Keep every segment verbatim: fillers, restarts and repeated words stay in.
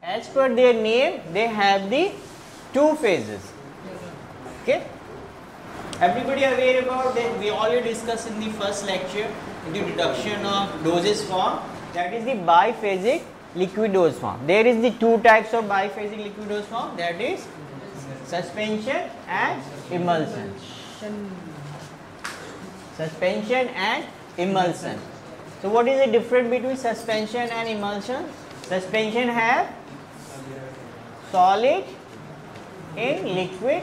As per their name, they have the two phases. Okay. Everybody aware about that? We already discussed in the first lecture in the reduction of dosage form. That is the biphasic liquid dose form. There is the two types of biphasic liquid dose form. That is suspension and emulsion. Suspension and emulsion. So what is the difference between suspension and emulsion? Suspension have solid in liquid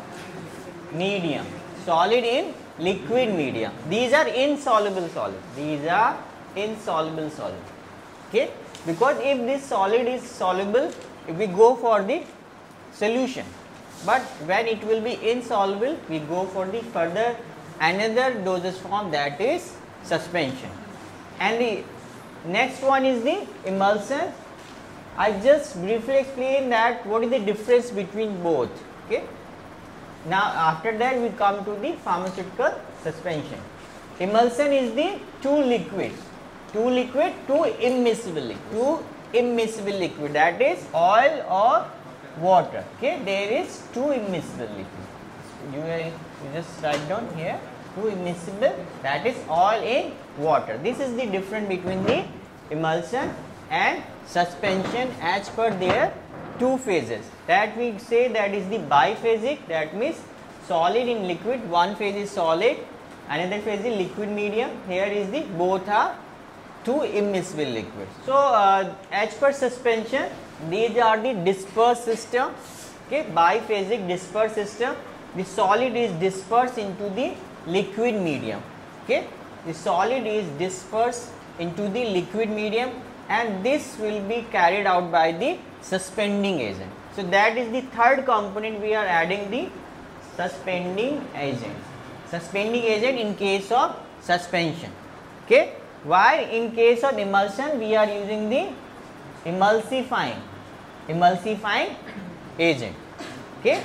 medium. Solid in liquid medium. These are insoluble solids. These are insoluble solids. Okay? Because if this solid is soluble, if we go for the solution. But when it will be insoluble, we go for the further another dosage form, that is suspension. And the next one is the emulsion. I just briefly explain that what is the difference between both. Okay. Now after that we come to the pharmaceutical suspension. Emulsion is the two liquid, two liquid, two immiscible liquid, two immiscible liquid, that is oil or water. Okay, there is two immiscible liquid. You, you just write down here, two immiscible, that is oil in water. This is the difference between the emulsion and suspension as per their two phases. That we say that is the biphasic, that means solid in liquid, one phase is solid, another phase is liquid medium. Here is the both are two immiscible liquids. So uh, as per suspension, these are the dispersed system. Okay, biphasic dispersed system. The solid is dispersed into the liquid medium. Okay, the solid is dispersed into the liquid medium, and this will be carried out by the suspending agent. So that is the third component we are adding, the suspending agent. Suspending agent in case of suspension. Okay, while in case of emulsion we are using the emulsifying emulsifying agent. Okay,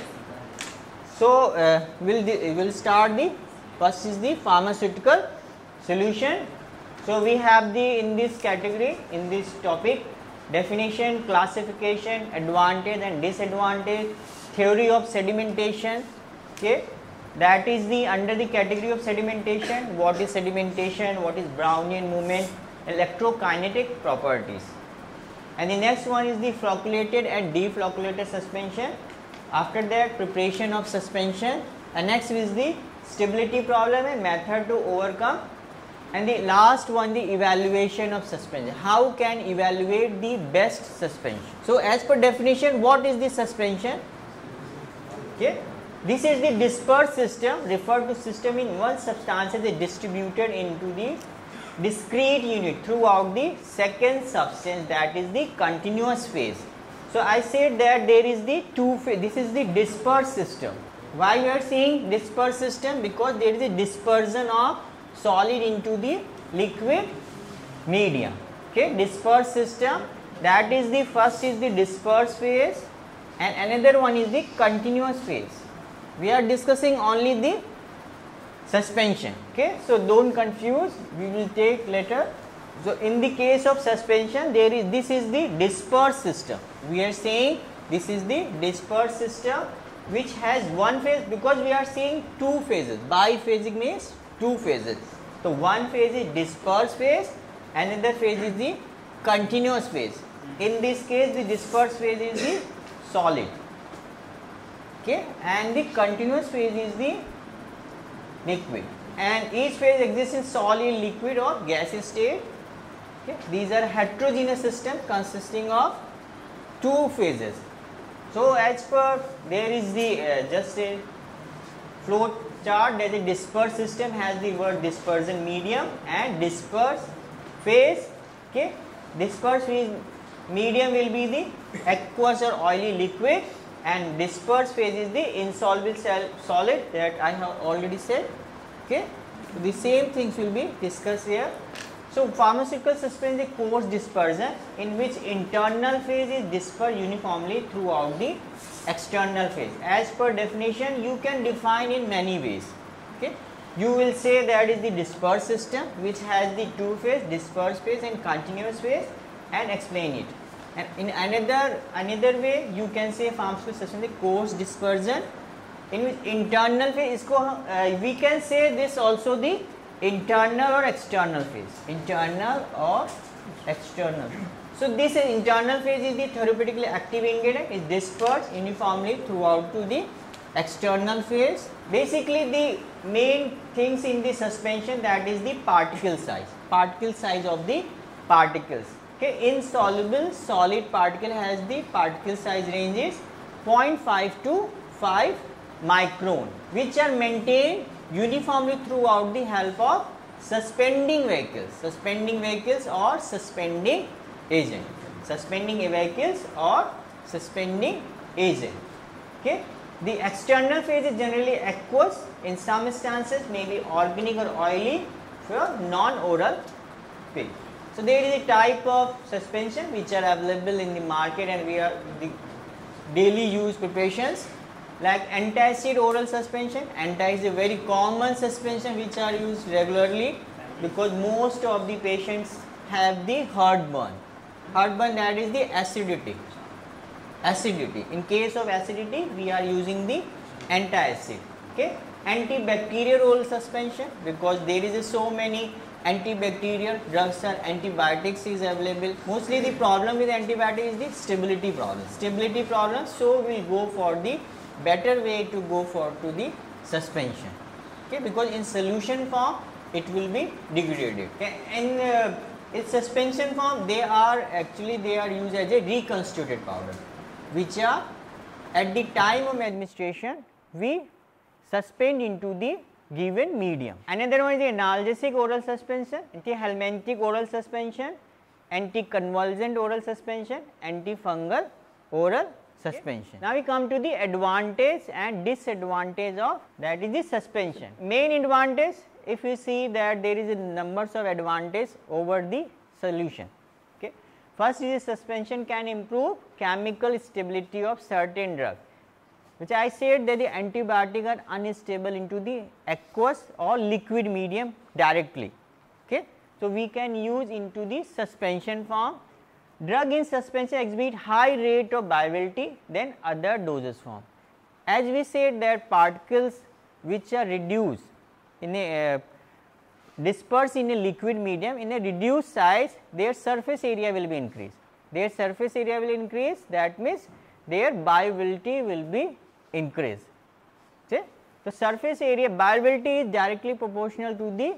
so uh, we'll we'll start the first is the pharmaceutical solution. So we have the in this category, in this topic, definition, classification, advantage and disadvantage, theory of sedimentation. Okay, that is the under the category of sedimentation. What is sedimentation? What is Brownian movement? Electrokinetic properties. And the next one is the flocculated and deflocculated suspension. After that, preparation of suspension. And next is the stability problem and method to overcome. And the last one, the evaluation of suspension. How can evaluate the best suspension? So as per definition, what is the suspension? Okay, this is the dispersed system, referred to system in one substance is distributed into the discrete unit throughout the second substance, that is the continuous phase. So I said that there is the two phase. This is the dispersed system. Why we are saying dispersed system? Because there is a dispersion of solid into the liquid medium. Okay, dispersed system, that is the first is the dispersed phase and another one is the continuous phase. We are discussing only the suspension. Okay, so don't confuse, we will take later. So in the case of suspension, there is this is the dispersed system. We are saying this is the dispersed system which has one phase, because we are seeing two phases. Biphasic means two phases. So one phase is dispersed phase, another phase is the continuous phase. In this case, the dispersed phase is the solid. Okay, and the continuous phase is the liquid. And each phase exists in solid, liquid or gaseous state. Okay, these are heterogeneous systems consisting of two phases. So as per there is the uh, just a flow chart, that the dispersed system has the word dispersion medium and dispersed phase. Okay, dispersed phase medium will be the aqueous or oily liquid, and dispersed phase is the insoluble solid, that I have already said. Okay, so the same things will be discussed here. So pharmaceutical suspension is a coarse dispersion in which internal phase is dispersed uniformly throughout the external phase. As per definition, you can define in many ways. Okay, you will say that is the dispersed system which has the two phase, dispersed phase and continuous phase, and explain it. And in another another way you can say pharmaceutical suspension is coarse dispersion, in which internal phase isko uh, we can say this also the internal or external phase, internal or external. So this internal phase is the therapeutically active ingredient is dispersed uniformly throughout to the external phase. Basically the main things in the suspension, that is the particle size, particle size of the particles. Okay, insoluble solid particle has the particle size range is zero point five to five micron, which are maintained uniformly throughout the help of suspending vehicles, suspending vehicles or suspending agent, suspending vehicles or suspending agent. Okay. The external phase is generally aqueous, in some instances may be organic or oily for non-oral phase. So there is a type of suspension which are available in the market and we are the daily use preparations, like antacid oral suspension. Anti is a very common suspension which are used regularly because most of the patients have the heartburn. Heartburn, that is the acidity. Acidity. In case of acidity, we are using the antacid. Okay. Antibacterial oral suspension, because there is a so many antibacterial drugs or antibiotics is available. Mostly the problem with antibiotics is the stability problem. Stability problem. So we will go for the better way to go for to the suspension. Okay, because in solution form it will be degraded. Okay. In uh, its suspension form, they are actually they are used as a reconstituted powder, which are at the time of administration we suspend into the given medium. Another one is the analgesic oral suspension, antihelminthic oral suspension, anticonvulsant oral suspension, antifungal oral suspension. Now we come to the advantage and disadvantage of, that is the suspension. Main advantage, if you see that there is a numbers of advantage over the solution. Okay. First is the suspension can improve chemical stability of certain drugs, which I said that the antibiotic are unstable into the aqueous or liquid medium directly. Okay. So we can use into the suspension form. Drug in suspension exhibit high rate of viability than other dosage form. As we said that particles which are reduced in a uh, dispersed in a liquid medium in a reduced size, their surface area will be increased. Their surface area will increase, that means their viability will be increased. Okay. The surface area viability is directly proportional to the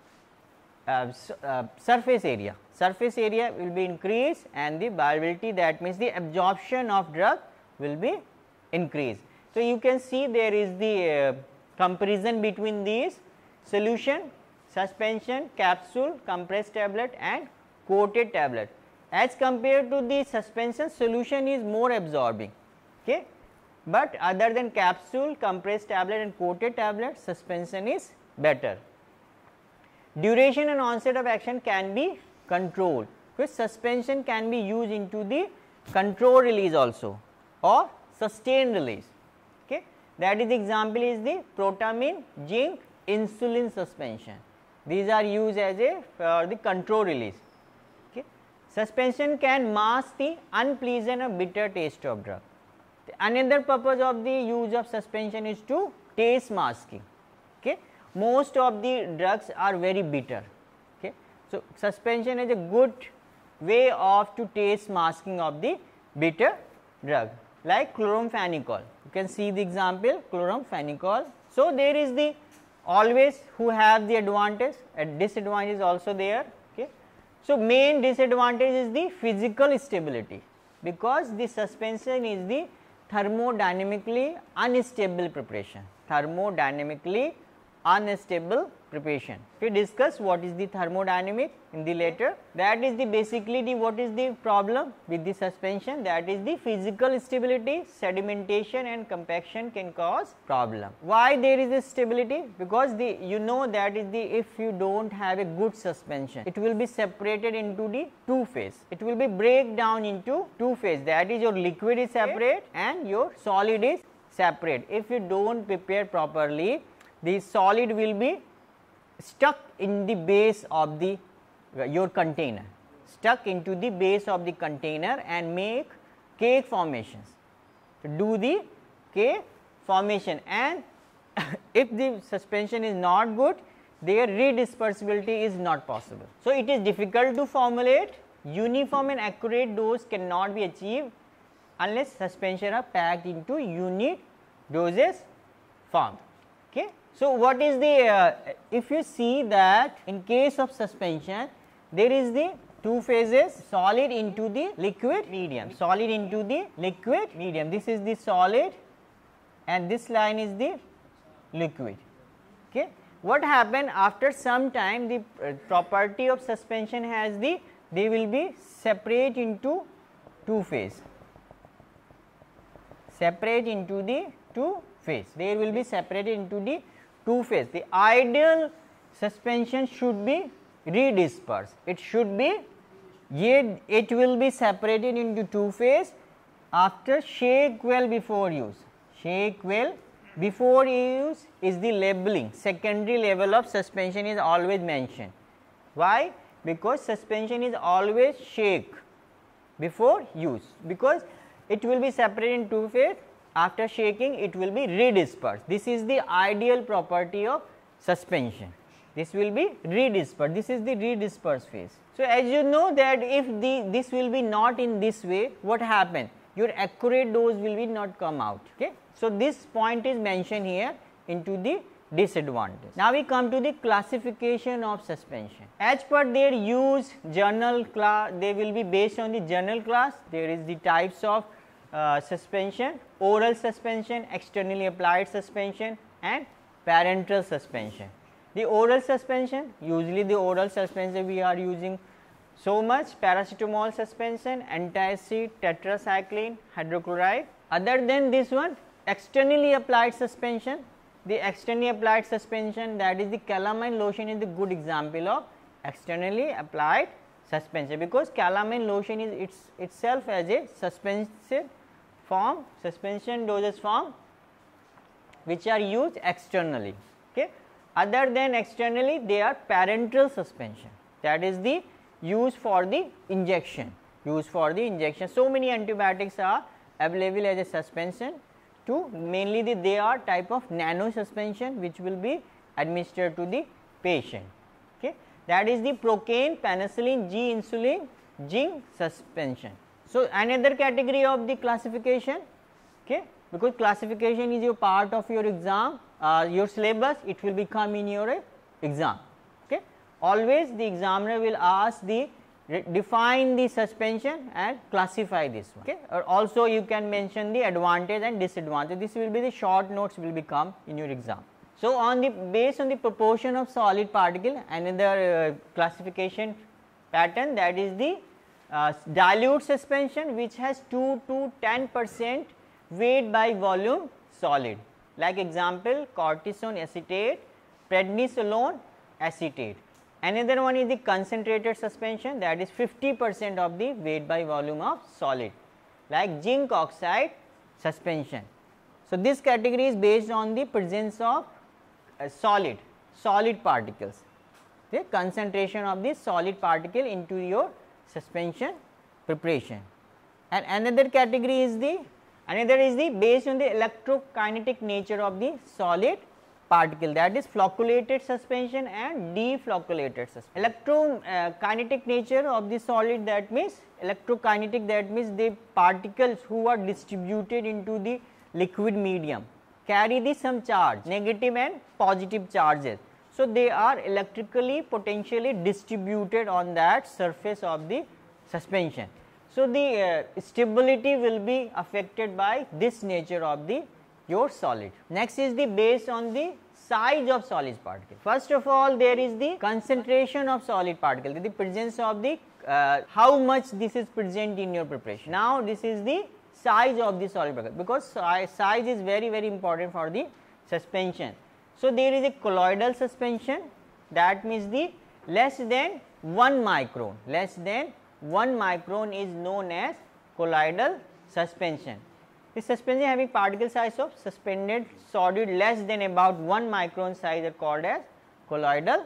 uh, uh, surface area. Surface area will be increased and the viability, that means the absorption of drug will be increased. So you can see there is the uh, comparison between these solution, suspension, capsule, compressed tablet and coated tablet. As compared to the suspension, solution is more absorbing. Okay. But other than capsule, compressed tablet and coated tablet, suspension is better. Duration and onset of action can be controlled, because suspension can be used into the control release also or sustained release. Okay. That is the example is the protamine, zinc, insulin suspension. These are used as a for the control release. Okay. Suspension can mask the unpleasant or bitter taste of drug. Another purpose of the use of suspension is to taste masking. Okay. Most of the drugs are very bitter. Okay. So suspension is a good way of to taste masking of the bitter drug, like chloramphenicol. You can see the example chloramphenicol. So there is the always who have the advantage and disadvantage is also there. Okay. So main disadvantage is the physical stability, because the suspension is the thermodynamically unstable preparation, thermodynamically unstable preparation. We discuss what is the thermodynamic in the later. That is the basically the what is the problem with the suspension, that is the physical stability, sedimentation and compaction can cause problem. Why there is a stability? Because the you know that is the if you don't have a good suspension, it will be separated into the two phase. It will be break down into two phase, that is your liquid is separate and your solid is separate. If you don't prepare properly, the solid will be stuck in the base of the uh, your container. stuck into the base of the container and make cake formations, to do the cake formation, and if the suspension is not good, their redispersibility is not possible. So, it is difficult to formulate uniform and accurate dose cannot be achieved unless suspension are packed into unit doses form. Okay. So, what is the uh, if you see that in case of suspension there is the two phases, solid into the liquid medium, solid into the liquid medium, this is the solid and this line is the liquid. Okay. What happen after some time, the uh, property of suspension has the, they will be separate into two phase, separate into the two phase, they will be separated into the two phase. The ideal suspension should be redispersed, it should be, yet it will be separated into two phase after shake well before use, shake well before use is the labeling, secondary level of suspension is always mentioned. Why? Because suspension is always shake before use, because it will be separated in two phase, after shaking it will be redispersed. This is the ideal property of suspension, this will be redispersed, this is the redispersed phase. So, as you know that if the this will be not in this way, what happen? Your accurate dose will be not come out. Okay. So, this point is mentioned here into the disadvantage. Now, we come to the classification of suspension. As per their use journal class, they will be based on the journal class. There is the types of uh, suspension, oral suspension, externally applied suspension and parenteral suspension. The oral suspension, usually the oral suspension we are using so much paracetamol suspension, antacid, tetracycline, hydrochloride. Other than this one, externally applied suspension, the externally applied suspension, that is the calamine lotion is the good example of externally applied suspension, because calamine lotion is its itself as a suspensive form, suspension dosage form which are used externally. Okay. Other than externally, they are parenteral suspension, that is the use for the injection, use for the injection. So many antibiotics are available as a suspension to, mainly the, they are type of nano suspension which will be administered to the patient. Okay. That is the procaine, penicillin, G insulin, zinc suspension. So, another category of the classification, okay, because classification is your part of your exam, uh, your syllabus, it will become in your uh, exam. Okay. Always the examiner will ask the define the suspension and classify this one. Okay. Or also you can mention the advantage and disadvantage. This will be the short notes will become in your exam. So, on the based on the proportion of solid particle, another uh, classification pattern, that is the uh, dilute suspension which has two to ten percent weight by volume solid, like example cortisone acetate, prednisolone acetate. Another one is the concentrated suspension, that is fifty percent of the weight by volume of solid, like zinc oxide suspension. So, this category is based on the presence of uh, solid, solid particles, the concentration of the solid particle into your suspension preparation. And another category is the, another is the based on the electrokinetic nature of the solid particle, that is flocculated suspension and deflocculated suspension. Electrokinetic uh, nature of the solid, that means electrokinetic, that means the particles who are distributed into the liquid medium carry the some charge, negative and positive charges. So, they are electrically potentially distributed on that surface of the suspension. So, the uh, stability will be affected by this nature of the your solid. Next is the based on the size of solid particle. First of all, there is the concentration of solid particle, the presence of the uh, how much this is present in your preparation. Now, this is the size of the solid particle, because size is very very important for the suspension. So, there is a colloidal suspension, that means the less than one micron, less than one micron is known as colloidal suspension. The suspension having particle size of suspended solid less than about one micron size are called as colloidal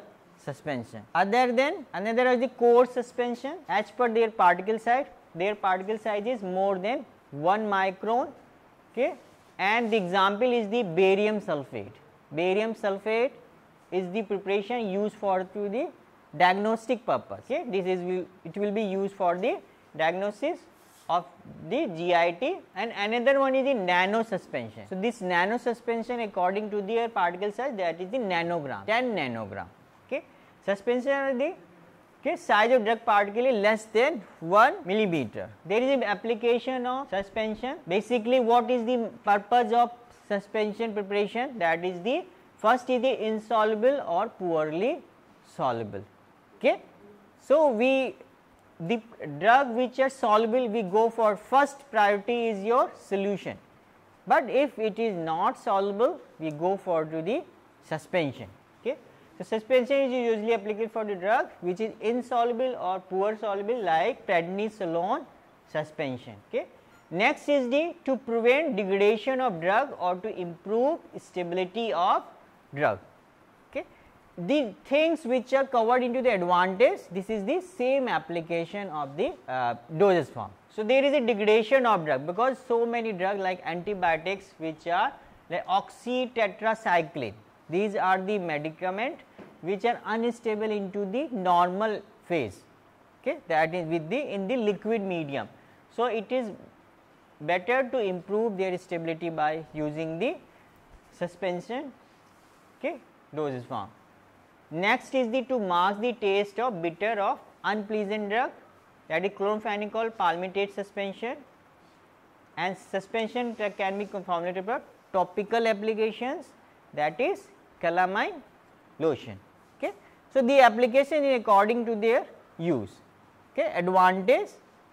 suspension. Other than another is the coarse suspension. As per their particle size, their particle size is more than one micron, okay, and the example is the barium sulfate. Barium sulfate is the preparation used for to the diagnostic purpose. Okay, this is will, it will be used for the diagnosis of the G I T, and another one is the nano suspension. So, this nano suspension according to their particle size, that is the nanogram, ten nanogram. Okay, suspension are the okay, size of drug particle is less than one millimeter. There is an application of suspension. Basically, what is the purpose of suspension preparation? That is the first is the insoluble or poorly soluble. Okay, so we the drug which are soluble, we go for first priority is your solution, but if it is not soluble, we go for to the suspension. Okay. So, suspension is usually applicable for the drug which is insoluble or poor soluble, like prednisolone suspension. Okay. Next is the to prevent degradation of drug or to improve stability of drug. Okay. The things which are covered into the advantage, this is the same application of the uh, dosage form. So, there is a degradation of drug because so many drugs like antibiotics which are like oxytetracycline, these are the medicament which are unstable into the normal phase, okay, that is with the in the liquid medium. So, it is better to improve their stability by using the suspension, okay, dosage form. Next is the to mask the taste of bitter of unpleasant drug, that is chloramphenicol palmitate suspension, and suspension that can be formulated for topical applications, that is calamine lotion. Okay. So, the application is according to their use, okay, advantage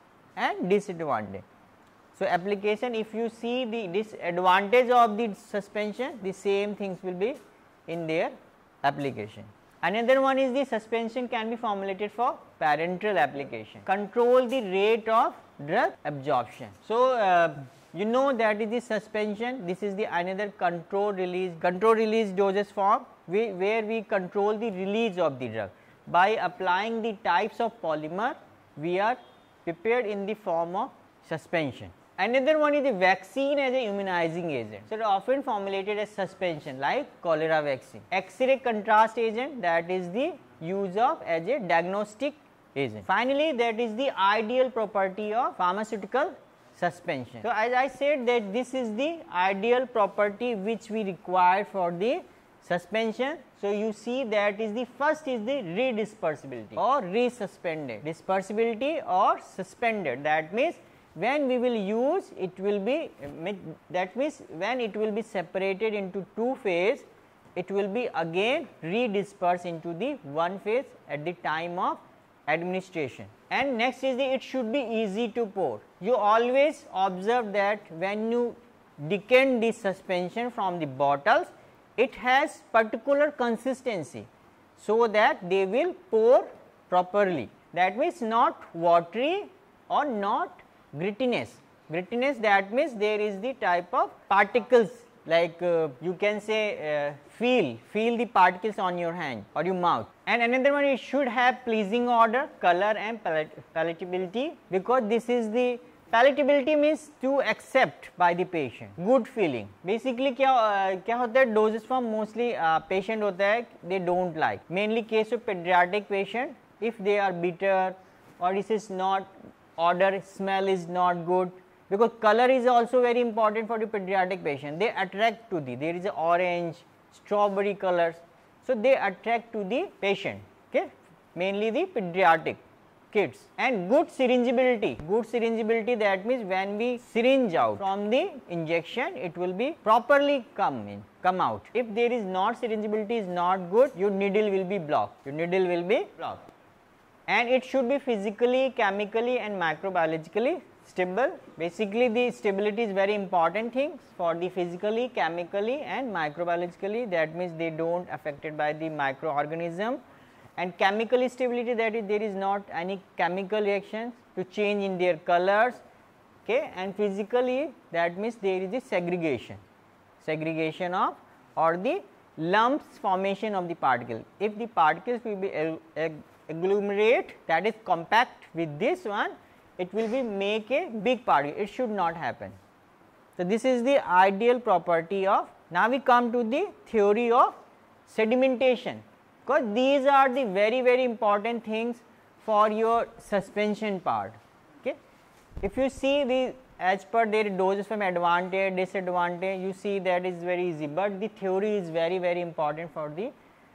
and disadvantage. So, application, if you see the disadvantage of the suspension, the same things will be in their application. Another one is the suspension can be formulated for parenteral application, control the rate of drug absorption. So, uh, you know that is the suspension, this is the another control release, control release dosage form, we, where we control the release of the drug by applying the types of polymer we are prepared in the form of suspension. Another one is the vaccine as a immunizing agent. So, often formulated as suspension like cholera vaccine. X-ray contrast agent, that is the use of as a diagnostic agent. Finally, that is the ideal property of pharmaceutical suspension. So, as I said that this is the ideal property which we require for the suspension. So, you see that is the first is the redispersibility or resuspended, dispersibility or suspended, that means when we will use it will be, that means when it will be separated into two phase, it will be again redispersed into the one phase at the time of administration. And next is the it should be easy to pour. You always observe that when you decant the suspension from the bottles, it has particular consistency, so that they will pour properly. That means not watery or not grittiness. Grittiness, that means there is the type of particles, like uh, you can say uh, feel, feel the particles on your hand or your mouth. And another one, it should have pleasing odor, color and palat palatability, because this is the palatability means to accept by the patient, good feeling. Basically क्या uh, क्या होता है, dosage form mostly uh, patient होता है they don't like, mainly case of pediatric patient, if they are bitter or this is not odor, smell is not good, because color is also very important for the pediatric patient, they attract to the, there is a orange, strawberry colors, so they attract to the patient, okay, mainly the pediatric kids. And good syringeability, good syringeability, that means when we syringe out from the injection, it will be properly come in, come out. If there is not syringeability is not good, your needle will be blocked, your needle will be blocked. And it should be physically, chemically and microbiologically stable. Basically the stability is very important thing for the physically, chemically and microbiologically, that means they don't affected by the microorganism. And chemical stability, that is there is not any chemical reactions to change in their colors, okay. And physically, that means there is a segregation, segregation of or the lumps formation of the particle. If the particles will be agglomerate, that is compact with this one, it will be make a big particle. It should not happen. So this is the ideal property of. Now we come to the theory of sedimentation, because these are the very very important things for your suspension part. Okay, if you see the as per their doses from advantage, disadvantage, you see that is very easy, but the theory is very very important for the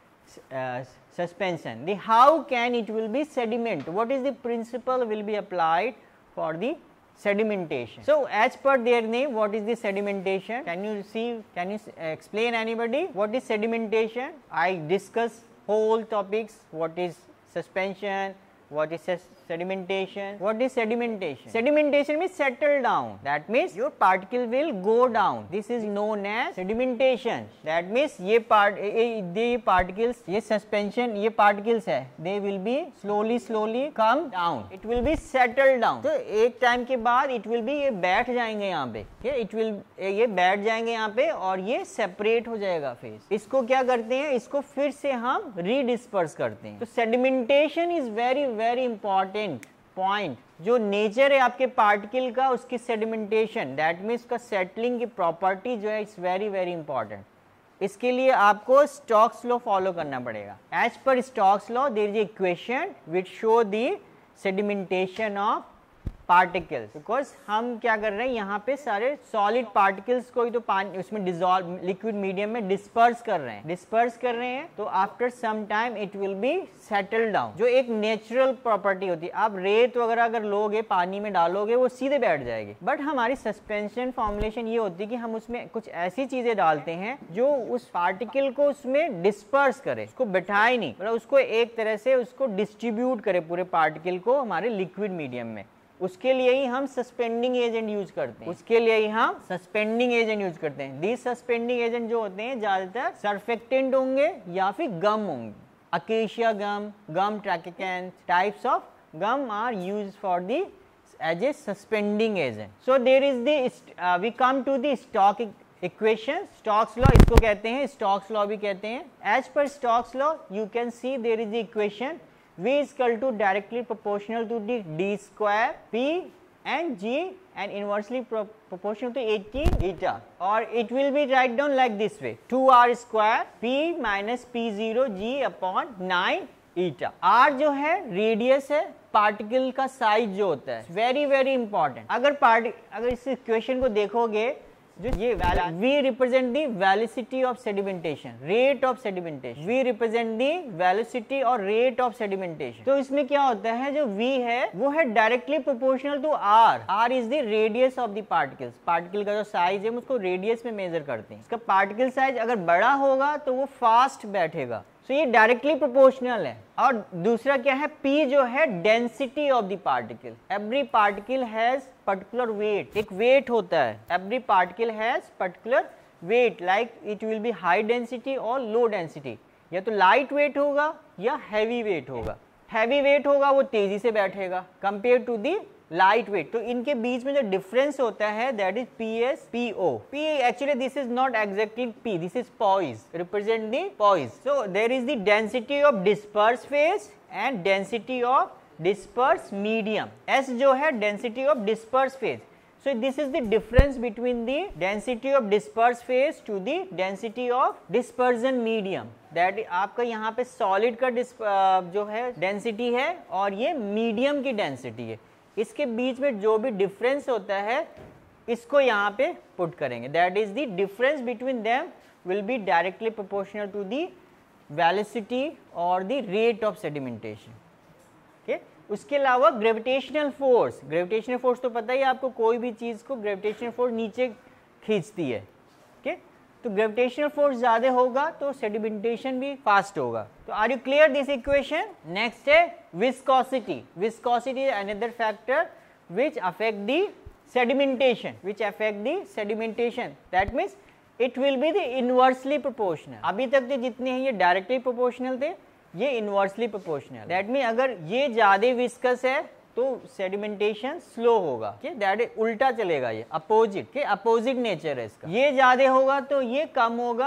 uh, suspension. The how can it will be sediment, what is the principle will be applied for the sedimentation. So as per their name, what is the sedimentation? Can you see, can you explain anybody what is sedimentation? I discuss whole topics, what is suspension, what is sedimentation, what is sedimentation? Sedimentation means settle down, that means your particle will go down. This is known as sedimentation. That means ये part ये particles, ये suspension, ये particles है, they will be slowly slowly come down. It will be settled down. तो एक time के बाद it will be ये बैठ जाएंगे यहाँ पे, okay? It will ये बैठ जाएंगे यहाँ पे और ये separate हो जाएगा फेस. इसको क्या करते हैं, इसको फिर से हम redisperse करते हैं. तो sedimentation is very very important point. जो नेचर है आपके पार्टिकल का, उसकी सेडिमेंटेशन, दैट मीन्स उसका सेटलिंग की प्रॉपर्टी जो है इट्स वेरी वेरी इंपॉर्टेंट. इसके लिए आपको स्टोक्स लॉ फॉलो करना पड़ेगा. As per Stokes law there is equation which show the sedimentation of particles. Because हम क्या कर रहे हैं, यहाँ पे सारे सॉलिड पार्टिकल्स को ही तो पानी उसमें डिसॉल्व लिक्विड मीडियम में डिस्पर्स कर रहे हैं डिस्पर्स कर रहे हैं तो after some time it will be settle down. जो एक नेचुरल प्रॉपर्टी होती है, आप रेत वगैरह अगर लोगे पानी में डालोगे वो सीधे बैठ जाएगी. बट हमारी सस्पेंशन फॉर्मुलेशन ये होती है कि हम उसमें कुछ ऐसी चीजें डालते हैं जो उस पार्टिकल को उसमें डिस्पर्स करे, उसको बैठाए नहीं, मतलब उसको एक तरह से उसको डिस्ट्रीब्यूट करे पूरे पार्टिकल को हमारे लिक्विड मीडियम में. उसके लिए ही हम सस्पेंडिंग एजेंट यूज करते हैं उसके लिए ही हम सस्पेंडिंग एजेंट यूज करते हैं. दीज सस्पेंडिंग एजेंट जो होते हैं ज्यादातर सर्फेक्टेंट होंगे या फिर गम होंगे. Acacia gum, gum tragacanth, types of gum are use for the as a suspending agent. So there is the we come to the Stokes equation. Stokes law इसको कहते हैं, स्टोक्स लॉ भी कहते हैं. As per Stokes law you can see there is the equation V is equal to directly proportional to the d square P and G and inversely pro proportional to eighteen eta, or it will be write down like this way: two R square P minus P zero G upon nine eta. R जो है radius है, particle का size जो होता है, very very important. अगर part अगर इस इक्वेशन को देखोगे, जो ये V represent the velocity of sedimentation, rate of sedimentation. V represent the velocity और rate of sedimentation. तो इसमें क्या होता है, जो V है वो है directly proportional to R. R is the radius of the particles. Particle का जो साइज है हम उसको रेडियस में मेजर करते हैं. इसका पार्टिकल साइज अगर बड़ा होगा तो वो फास्ट बैठेगा. सो so, ये डायरेक्टली प्रोपोर्शनल है. और दूसरा क्या है, P जो है density of the particle. Every particle has particular weight, एक वेट होता है. एवरी पार्टिकल हैज पर्टिकुलर वेट, like it will be high density और लो डेंसिटी. या तो लाइट वेट होगा या हैवी वेट होगा. हैवी वेट होगा वो तेजी से बैठेगा compare to the light weight. तो इनके बीच में जो डिफरेंस होता है that is P S P O. P actually this is not exactly P, this is poise, represent the poise. So there is the density of disperse phase and density of disperse medium. S जो है density of disperse phase. So this is the difference between the density of disperse phase to the density of dispersion medium. That आपका यहाँ पे solid का uh, जो है density है और ये मीडियम की डेंसिटी है. इसके बीच में जो भी डिफरेंस होता है इसको यहाँ पे पुट करेंगे. That is the difference between them will be directly proportional to the velocity और the rate of sedimentation. Okay, उसके अलावा ग्रेविटेशनल फोर्स. ग्रेविटेशनल फोर्स तो पता ही आपको, कोई भी चीज को ग्रेविटेशनल फोर्स नीचे खींचती है. ओके, तो ग्रेविटेशनल फोर्स ज्यादा होगा तो सेडिमेंटेशन भी फास्ट होगा. तो are you clear this equation? Next है viscosity. Viscosity is another factor which affect the sedimentation, which affect the sedimentation. That means it will be the inversely proportional. अभी तक तो जितने हैं ये डायरेक्टली प्रोपोर्शनल थे, ये इनवर्सली प्रोपोर्शनल. दैट मीन अगर ये ज्यादा विस्कस है तो सेडिमेंटेशन स्लो होगा. दैट इज उल्टा चलेगा, ये अपोजिट के अपोजिट नेचर है इसका. ये ज्यादा होगा तो ये कम होगा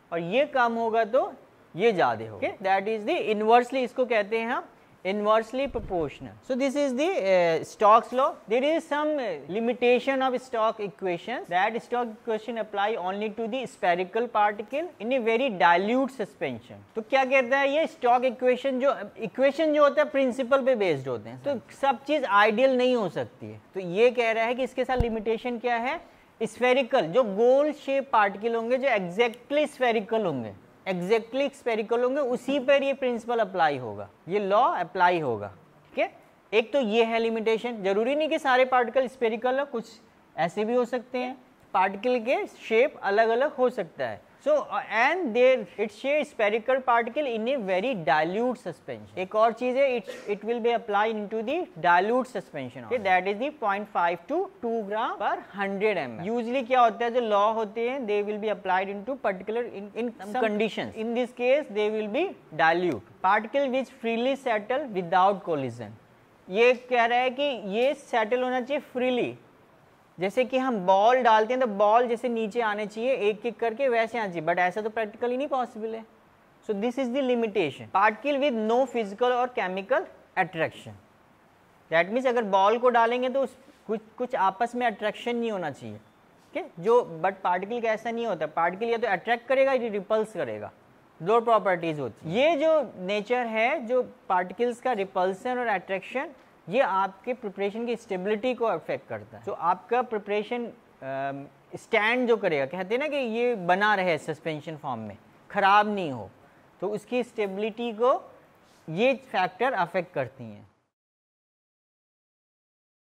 और ये कम होगा तो ये ज़्यादा होगा। दैट इज द इनवर्सली, इसको कहते हैं हम inversely proportional. So this is the uh, Stokes law. There is some uh, limitation of Stokes equations, that Stokes equation apply only to the spherical particle in a very dilute suspension. तो क्या कहता है ये Stokes equation, जो equation जो होता है principle पे based होते हैं, तो सब चीज़ ideal नहीं हो सकती है। तो ये कह रहा है कि इसके साथ limitation क्या है, spherical, जो गोल शेप पार्टिकल होंगे, जो exactly spherical होंगे, एग्जैक्टली स्फेरिकल होंगे, उसी पर ये प्रिंसिपल अप्लाई होगा, ये लॉ अप्लाई होगा। ठीक है, एक तो ये है लिमिटेशन, जरूरी नहीं कि सारे पार्टिकल स्फेरिकल हो, कुछ ऐसे भी हो सकते हैं, पार्टिकल के शेप अलग अलग हो सकता है। So and there it share spherical particle in a very dilute suspension. एक और चीज है, it it will be applied into the dilute suspension, that is the zero point five to two gram per hundred M L. Usually क्या होता है, जो law होते हैं they will be applied into particular in in some conditions, in this case they will be dilute particle which freely settle without collision. ये कह रहा है कि ये सेटल होना चाहिए फ्रीली, जैसे कि हम बॉल डालते हैं तो बॉल जैसे नीचे आने चाहिए एक एक करके, वैसे आना चाहिए, बट ऐसा तो प्रैक्टिकली नहीं पॉसिबल है। So this is the limitation. Particle with no physical और केमिकल अट्रैक्शन, दैट मीन्स अगर बॉल को डालेंगे तो उस कुछ कुछ आपस में अट्रैक्शन नहीं होना चाहिए। ठीक है, जो बट पार्टिकल का ऐसा नहीं होता, पार्टिकल या तो अट्रैक्ट करेगा या रिपल्स करेगा, दो प्रॉपर्टीज होती है। ये जो नेचर है, जो पार्टिकल्स का रिपल्सन और अट्रैक्शन, ये आपके प्रिपरेशन की स्टेबिलिटी को अफेक्ट करता है। तो so, आपका प्रिपरेशन स्टैंड जो करेगा, कहते हैं ना कि ये बना रहे सस्पेंशन फॉर्म में, खराब नहीं हो, तो उसकी स्टेबिलिटी को ये फैक्टर अफेक्ट करती हैं।